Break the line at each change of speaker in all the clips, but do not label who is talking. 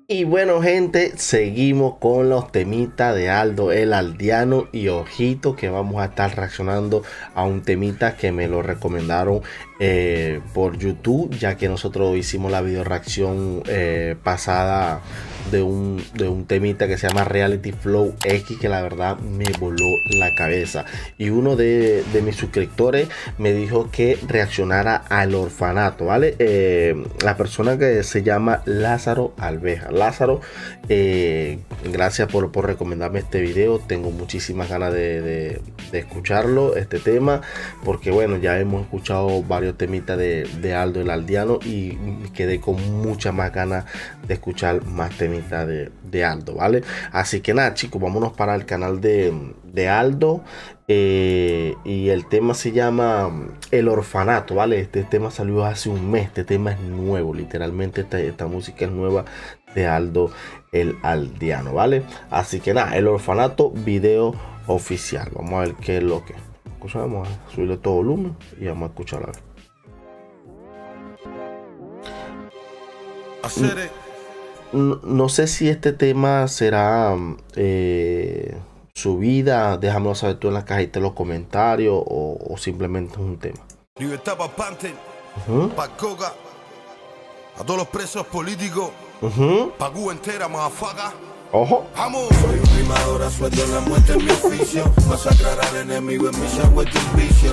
Y bueno, gente, seguimos con los temitas de Aldo el Aldeano. Y ojito que vamos a estar reaccionando a un temita que me lo recomendaron por YouTube, ya que nosotros hicimos la video reacción pasada de un temita que se llama Reality Flow X, que la verdad me voló la cabeza. Y uno de mis suscriptores me dijo que reaccionara al orfanato, ¿vale? La persona que se llama Lázaro Alveja. Lázaro, gracias por recomendarme este video. Tengo muchísimas ganas de escucharlo, este tema, porque bueno, ya hemos escuchado varios temitas de Aldo el Aldeano y quedé con muchas más ganas de escuchar más temitas de Aldo, ¿vale? Así que nada, chicos, vámonos para el canal de Aldo. Y el tema se llama El Orfanato, ¿vale? Este tema salió hace un mes. Este tema es nuevo, literalmente esta música es nueva de Aldo el Aldeano, ¿vale? Así que nada, El Orfanato, video oficial. Vamos a ver qué es lo que escuchamos. Vamos a subirle todo volumen y vamos a escuchar, a ver. No sé si este tema será subida, déjamelo saber tú en la cajita de los comentarios, o simplemente es un tema.
Libertad para Panther, para Coca, a todos los presos políticos, para Cuba entera, mafaga.
Ojo.
Vamos. Soy un rimador, sueldo en la muerte en mi oficio, masacrar al enemigo en mi sangre de un vicio.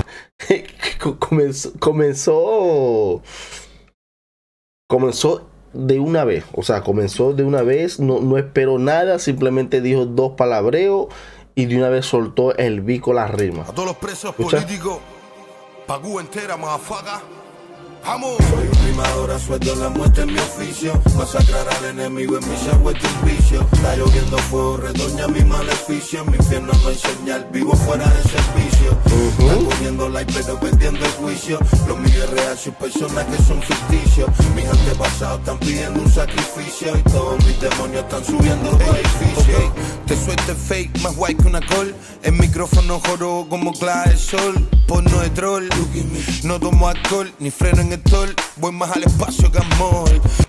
Comenzó de una vez, o sea, comenzó de una vez, no esperó nada, simplemente dijo dos palabreos y de una vez soltó el bico las rimas.
A todos los presos políticos, pa' Cuba entera, mafaga. Vamos. Soy un rimador, sueldo en la muerte en mi oficio, masacrar al enemigo en mi sangre de un vicio. Está lloviendo fuego, redoña mi maleficio, en mi infierno no hay señal, vivo fuera de servicio. Están cogiendo like pero perdiendo el juicio. Los míos es real, sus personas que son ficticios. Mis antepasados están pidiendo un sacrificio y todos mis demonios están subiendo los edificios. Te suelte fake, más guay que una col. El micrófono joro como clave el sol. Porno de troll, no tomo alcohol, ni freno en el tol. Voy más al espacio que amor.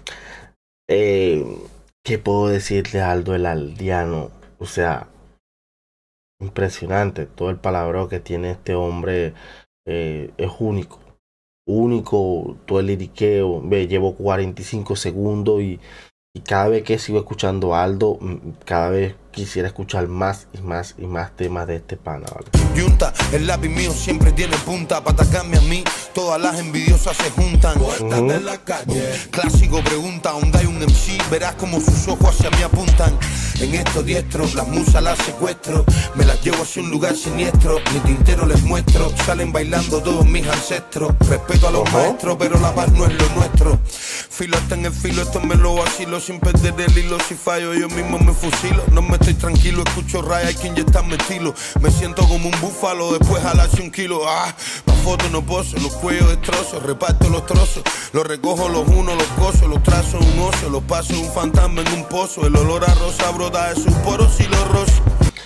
¿Qué puedo decirle a Aldo el Aldeano? O sea, impresionante. Todo el palabreo que tiene este hombre es único. Único, todo el liriqueo. Ve, llevo 45 segundos y cada vez que sigo escuchando a Aldo, cada vez quisiera escuchar más y más y más temas de este pana, ¿vale?
Yunta, el lápiz mío siempre tiene punta. Para atacarme a mí, todas las envidiosas se juntan. Poetas de la calle. Clásico pregunta, ¿dónde hay un MC? Verás como sus ojos hacia mí apuntan. En estos diestros, las musas las secuestro. Me las llevo hacia un lugar siniestro. Ni tintero les muestro. Salen bailando todos mis ancestros. Respeto a los maestros, pero la paz no es lo nuestro. Filo está en el filo, esto me lo vacilo sin perder el hilo. Si fallo yo mismo me fusilo. No me estoy tranquilo, escucho raya, hay que inyectarme estilo. Me siento como un búfalo, después jalarse un kilo. Pa' foto no poso, los cuellos destrozo. Reparto los trozos, los recojo los uno, los coso. Los trazo un oso, los paso un fantasma en un pozo. El olor a rosa brota de sus poros y los rosos.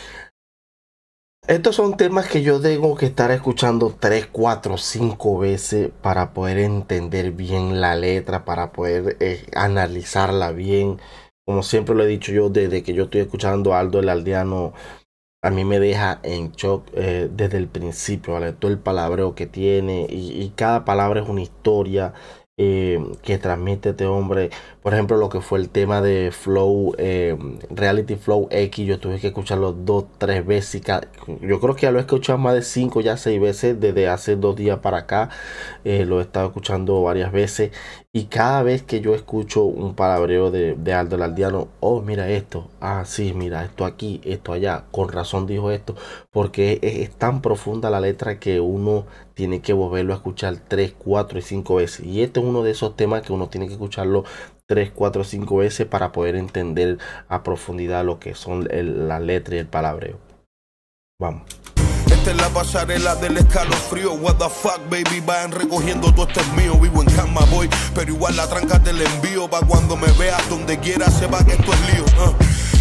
Estos son temas que yo tengo que estar escuchando 3, 4, 5 veces para poder entender bien la letra, para poder analizarla bien. Como siempre lo he dicho yo, desde que yo estoy escuchando a Aldo el Aldeano, a mí me deja en shock desde el principio, ¿vale? Todo el palabreo que tiene y cada palabra es una historia que transmite este hombre. Por ejemplo, lo que fue el tema de Flow, Reality Flow X, yo tuve que escucharlo 2, 3 veces. Yo creo que ya lo he escuchado más de 5, ya 6 veces desde hace 2 días para acá. Lo he estado escuchando varias veces. Y cada vez que yo escucho un palabreo de Aldo el Aldeano, oh, mira esto, ah, sí, mira, esto aquí, esto allá, con razón dijo esto, porque es tan profunda la letra que uno tiene que volverlo a escuchar 3, 4 y 5 veces. Y este es uno de esos temas que uno tiene que escucharlo 3, 4, 5 veces para poder entender a profundidad lo que son la letra y el palabreo. Vamos.
Esta es la pasarela del escalofrío. What the fuck, baby, vayan recogiendo todo esto es mío. Vivo en cama, boy, pero igual la tranca te la envío. Pa' cuando me veas donde quiera sepa que esto es lío.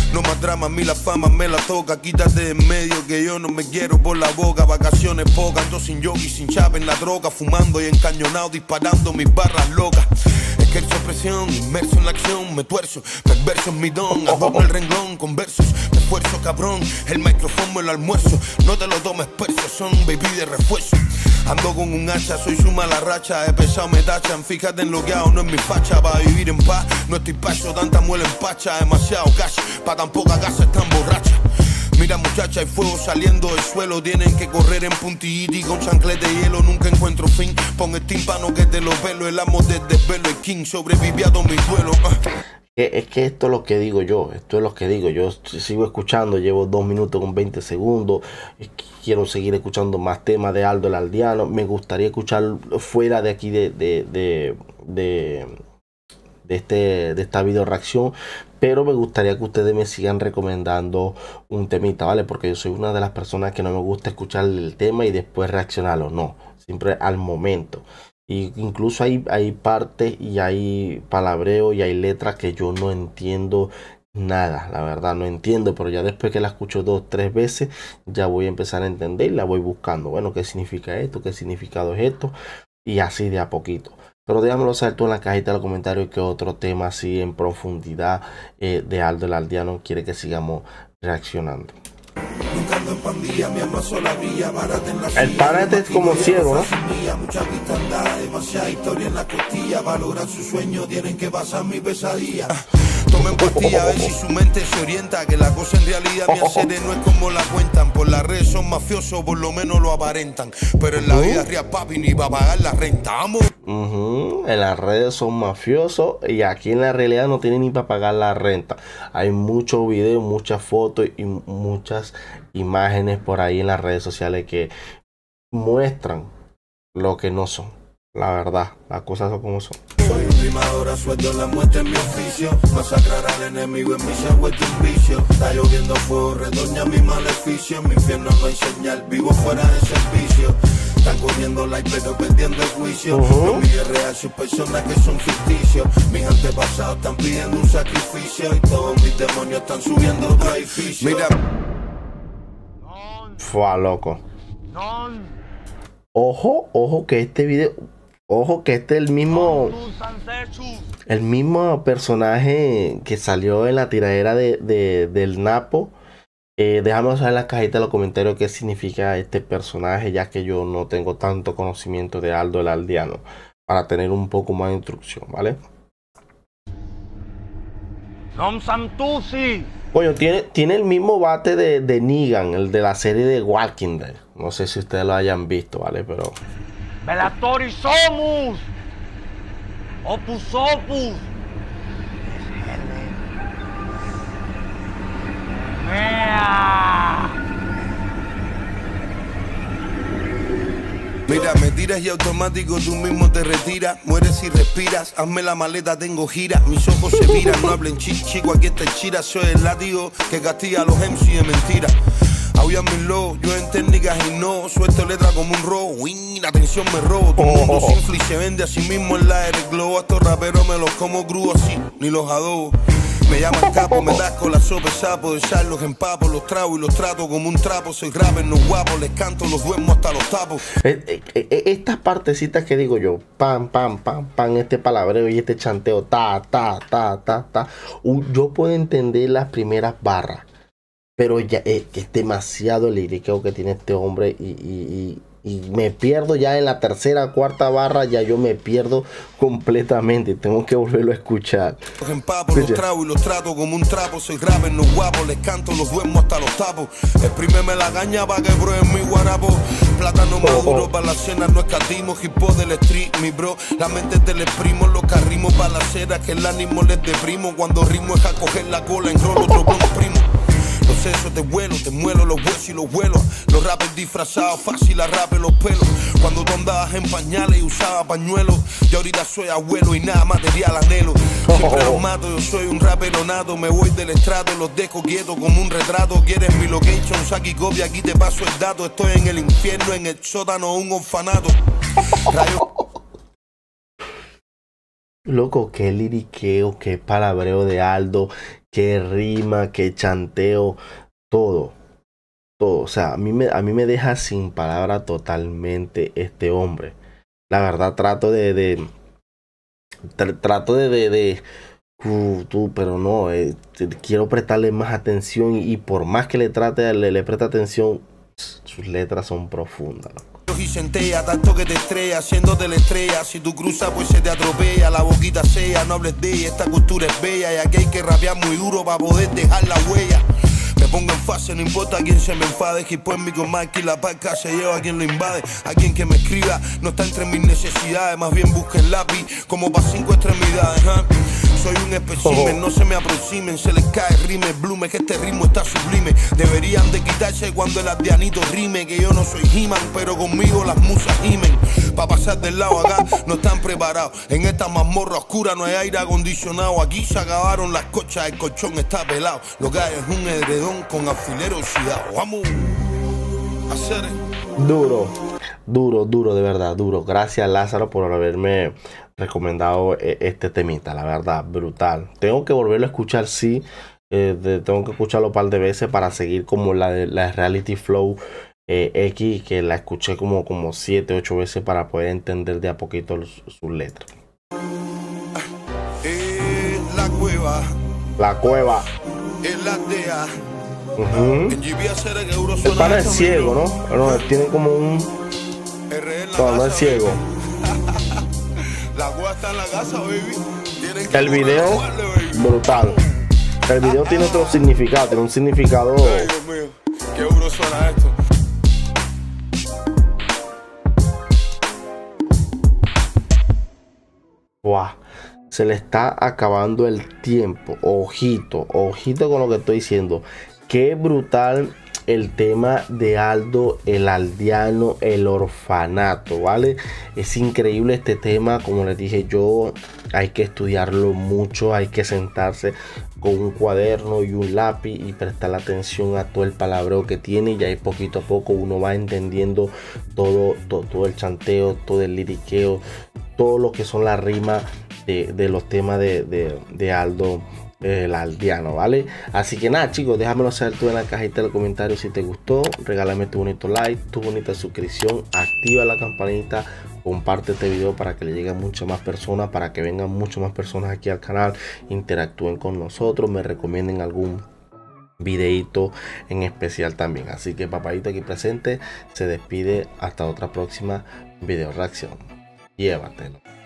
No más drama, a mí la fama me la toca. Quítate de en medio que yo no me quiero por la boca. Vacaciones pocas, ando sin yogi, sin chapa en la droga. Fumando y encañonado, disparando mis barras locas. Ejerzo presión, inmerso en la acción. Me tuerzo, perverso en mi don. Adorno el renglón con versos, me esfuerzo cabrón. El micrófono, el almuerzo, no te lo tomes perso. Son baby de refuerzo. Ando con un hacha, soy su mala racha. He pesado, me tachan, fíjate en lo que hago, no es mi facha. Para vivir en paz, no estoy pacho, tanta muela en pacha. Demasiado cash, pa' tan poca casa están borracha. Mira muchacha, hay fuego saliendo del suelo. Tienen que correr en puntilliti con chanclete de hielo. Nunca encuentro fin, pon el tímpano que te lo velo. El amo del desvelo, el king sobrevive a todos mis duelos.
Es que esto es lo que digo yo, yo sigo escuchando, llevo 2 minutos con 20 segundos, quiero seguir escuchando más temas de Aldo el Aldeano, me gustaría escuchar fuera de aquí de esta video reacción, pero me gustaría que ustedes me sigan recomendando un temita, ¿vale? Porque yo soy una de las personas que no me gusta escuchar el tema y después reaccionarlo, no, siempre al momento. Y incluso hay partes y hay palabreo y hay letras que yo no entiendo nada, la verdad no entiendo, pero ya después que la escucho 2 o 3 veces ya voy a empezar a entender y la voy buscando. Bueno, ¿qué significa esto? ¿Qué significado es esto? Y así de a poquito. Pero déjamelo saber tú en la cajita de los comentarios que otro tema así en profundidad de Aldo el Aldeano quiere que sigamos reaccionando. El pana este es como ciego, ¿no?
Mucha cristandad, demasiada historia en la costilla. Valoran su sueño, tienen que pasar mi pesadilla. Tomen pastillas a ver si su mente se orienta. Que la cosa en realidad mi hacer no es como la cuentan. Por las redes son mafiosos, por lo menos lo aparentan. Pero en la vida real, papi, ni va a pagar la renta. Vamos.
En las redes son mafiosos y aquí en la realidad no tienen ni para pagar la renta. Hay muchos videos, muchas fotos y muchas imágenes por ahí en las redes sociales que muestran lo que no son. La verdad, las cosas son como son.
Soy un rimador a sueldo, la muerte es mi oficio. Masacrar al enemigo en mi se ha vuelto un vicio. Está lloviendo fuego, redoña mi maleficio. En mi infierno no hay señal, vivo fuera de servicio. Están corriendo like pero perdiendo el juicio. No mide real, sus personas que son ficticios. Mis antepasados están pidiendo un sacrificio. Y todos mis demonios están subiendo otro edificio. Mira.
Fue loco. Ojo que este video, ojo que este es el mismo personaje que salió en la tiradera del Napo. Déjame saber en la cajita de los comentarios qué significa este personaje, ya que yo no tengo tanto conocimiento de Aldo el Aldeano para tener un poco más de instrucción, ¿vale? Coño, tiene el mismo bate de Negan, el de la serie de Walking Dead. No sé si ustedes lo hayan visto, ¿vale? Pero...
Bellatori somos! Opus Opus!
Mira, me tiras y automático tú mismo te retiras. Mueres y respiras, hazme la maleta, tengo gira. Mis ojos se miran, no hablen chico, aquí está el chira. Soy el látigo que castiga a los MC de mentira. Aullan mis logos, yo en técnicas y no suelto letra como un robo. Win, la tensión me robo. Todo el mundo se infla y se vende a sí mismo en la del globo. A estos raperos me los como crudo así, ni los adobo. Me llaman capo, me das con la sopa sapo. De sal los empapo, los trago y los trato como un trapo. Soy rapper, no guapo, les canto, los duermo hasta los tapos.
Estas partecitas que digo yo, pam, este palabreo y este chanteo, yo puedo entender las primeras barras. Pero ya es demasiado el liriqueo que tiene este hombre y me pierdo ya en la tercera, cuarta barra, ya yo me pierdo completamente. Tengo que volverlo a escuchar.
Los empapo, los trago y los trato como un trapo. Soy rapper, no guapo, les canto, los duermo hasta los tapos. Exprímeme la caña pa' que prueben mi guarapo. Plátano maduro para la cena, no escatimos. Hip hop del street, mi bro. La mente te le exprimo, los carrimos para la cera. Que el ánimo les deprimo. Cuando ritmo es a coger la cola, en rolo otro con primo. Los sesos te vuelo, te muelo los huesos y los vuelos. Los rappers disfrazados, fácil arrape los pelos. Cuando tú andabas en pañales y usaba pañuelos. Yo ahorita soy abuelo y nada material anhelo. Siempre los mato, yo soy un rapero nato. Me voy del estrato, los dejo quietos como un retrato. Quieres mi location, saca y copia, aquí te paso el dato. Estoy en el infierno, en el sótano, un orfanato. Rayo.
Loco, qué liriqueo, qué palabreo de Aldo, qué rima, qué chanteo, todo, todo. O sea, a mí me deja sin palabra totalmente este hombre. La verdad, trato pero no, quiero prestarle más atención y por más que le preste atención, sus letras son profundas, loco.
Y centella, tanto que te estrella, haciéndote la estrella. Si tú cruzas, pues se te atropella. La boquita sea, no hables de ella. Esta cultura es bella y aquí hay que rapear muy duro para poder dejar la huella. Me pongo en fase, no importa a quién se me enfade. Hip hop en mi comarca y la parca se lleva a quien lo invade. A quien que me escriba no está entre mis necesidades. Más bien busca el lápiz como para 5 extremidades, ¿eh? Soy un espécimen, no se me aproximen. Se les cae rime, blume, que este ritmo está sublime. Deberían de quitarse cuando el aldeanito rime. Que yo no soy He-Man, pero conmigo las musas gimen. Pa' pasar del lado acá no están preparados. En esta mazmorra oscura no hay aire acondicionado. Aquí se acabaron las cochas, el colchón está pelado. Lo que hay es un edredón con alfiler oxidado. Vamos a hacer
Duro, de verdad, duro. Gracias, Lázaro, por haberme recomendado este temita, la verdad, brutal. Tengo que volverlo a escuchar, sí. Tengo que escucharlo un par de veces para seguir como la Reality Flow X, que la escuché como 7, 8 veces para poder entender de a poquito sus letras. La cueva.
En la aldea.
El pana es ciego, ¿no? No, tiene como un... No es ciego.
La cueva está en la casa, baby.
El video, brutal. El video tiene otro significado, tiene un significado...
Ay, Dios mío, qué duro suena esto.
Wow. Se le está acabando el tiempo. Ojito con lo que estoy diciendo. Qué brutal el tema de Aldo, el aldeano, el orfanato, ¿vale? Es increíble este tema, como les dije yo, hay que estudiarlo mucho, hay que sentarse con un cuaderno y un lápiz y prestar atención a todo el palabreo que tiene, y ahí poquito a poco uno va entendiendo todo el chanteo, todo el liriqueo, todo lo que son las rimas de los temas de Aldo, el aldeano, ¿vale? Así que nada, chicos, déjamelo saber tú en la cajita de comentarios si te gustó. Regálame tu bonito like, tu bonita suscripción, activa la campanita, comparte este video para que le llegue a muchas más personas, para que vengan muchas más personas aquí al canal, interactúen con nosotros, me recomienden algún videito en especial también. Así que Papadito aquí presente se despide hasta otra próxima video reacción. Llévatelo.